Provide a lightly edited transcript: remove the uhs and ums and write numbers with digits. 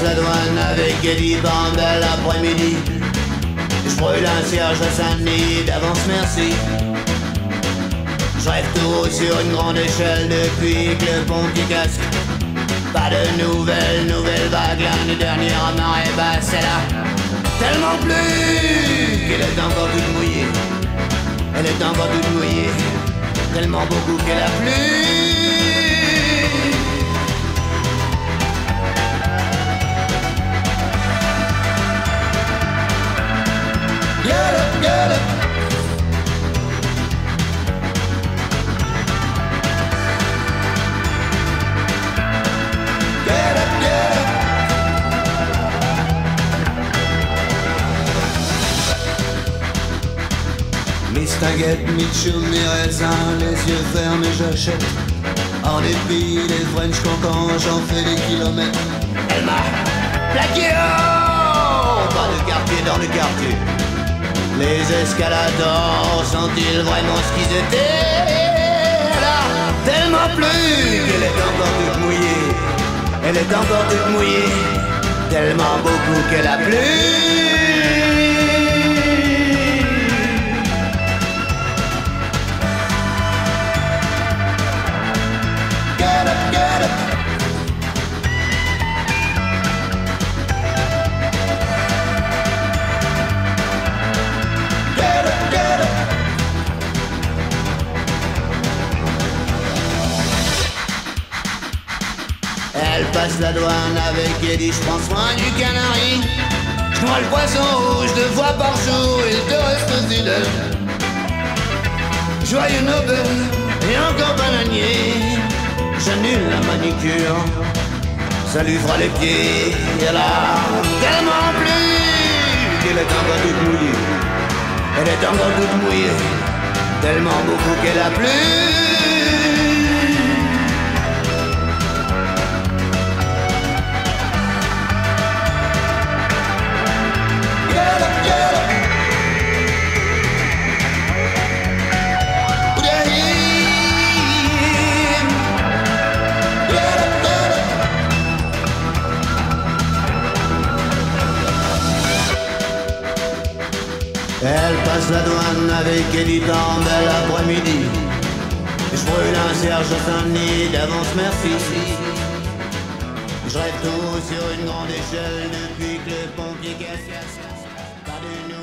la douane avec Eddie Banda l'après-midi. Je brûle un cierge à Saint-Denis d'avance merci. Je rêve tout haut sur une grande échelle depuis que le pont qui casque. Pas de nouvelles vagues, l'année dernière à marée basse, elle a tellement plu qu'elle est encore toute mouillée. Elle est encore toute mouillée, tellement beaucoup qu'elle a plu. Get up, get up. Get up, get up. Mistinguette, Mitchell, mes raisins, les yeux fermés, j'achète. En dépit des French cancans, j'en fais des kilomètres. Elle m'a plaqué, oh, pas de quartier dans le quartier. Les escaladors sont-ils vraiment ce qu'ils étaient? Elle a tellement plu qu'elle est encore toute mouillée. Elle est encore toute mouillée, tellement beaucoup qu'elle a plu. Get up, get up. Elle passe la douane avec Eddie, je prends soin du canari. Je noie le poisson rouge 2 fois par jour, il te reste fidèle. Joyeux Nobel et encore bananier. J'annule la manicure, ça lui fera les pieds. Elle a tellement plu qu'elle est encore toute mouillée. Elle est encore toute mouillée, tellement beaucoup qu'elle a plu. Elle passe la douane avec Eddie Banda l'après-midi. Je brûle un cierge à Saint-Denis d'avance merci. Je rêve tout sur une grande échelle depuis que le pont qui casse. Pas de